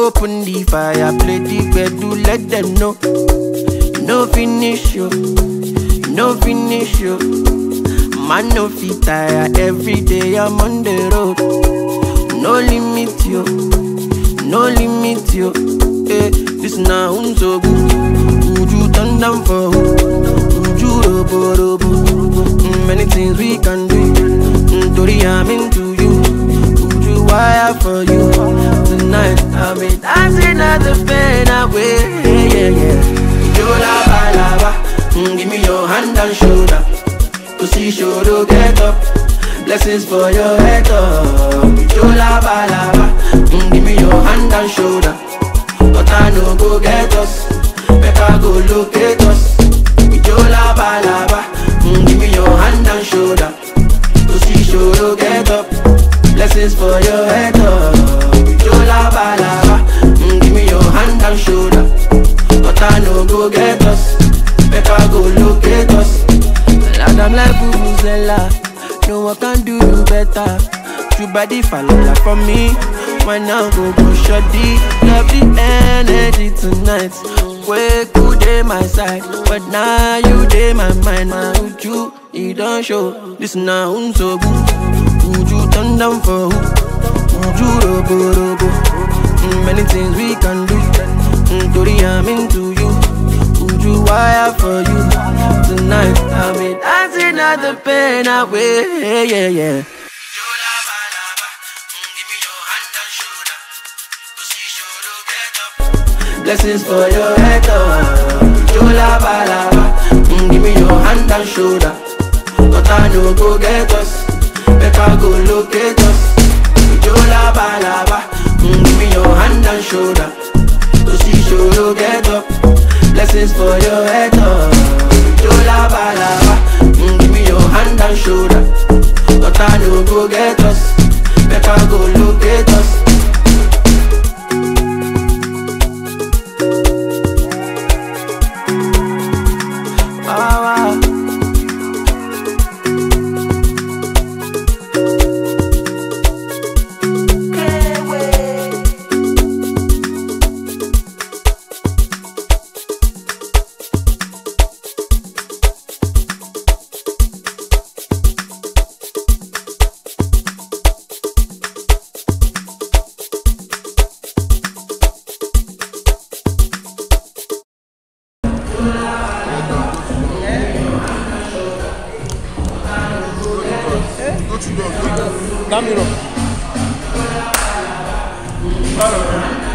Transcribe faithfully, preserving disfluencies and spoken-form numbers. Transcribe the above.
Open the fire, play the bed, do let them know. No finish you, no finish you. Man no fit tire, every day I'm on the road. No limit you, no limit you. Eh, this now unso good. Would you turn down for who? Would you robo robo? Mm, many things we can do. Mm, Tori, I'm into you. Would you wire for you? Tonight I'll be dancing at the pain away. Yeah, yeah, yeah. You lava lava. Mm, give me your hand and shoulder. To see shoulder get up. Blessings for your head up. You lava lava. Mm, give me your hand and shoulder. But I no go get us. Better go locate us. You lava lava. Mm, give me your hand and shoulder. To see shoulder get up. Blessings for your head up. You lava lava. Mm, give me your hand and shoulder. But I no go get us. Better go locate us. And I'm like Vuvuzela. No one can do you better. You body fall from me. Why now go go shoddy? Love the energy tonight. Wake good day my side, but now you day my mind. My uju, you don't show. This now I'm so good. Would you turn down for who? Would you robo robo? Mm, many things we can do. Mm, Tori, I'm into you. Would you wire for you? Tonight I'll be dancing at the pain away. Yeah, yeah, yeah. Blessings for your head up. You lava lava. Mm, give me your hand and shoulder. But I no go get us. Better go locate us. You lava lava. Mm, give me your hand and shoulder. To see shoulder get up. Blessings for your head up. You lava lava. Mm, give me your hand and shoulder. But I no go get us. Better go locate us. Dammi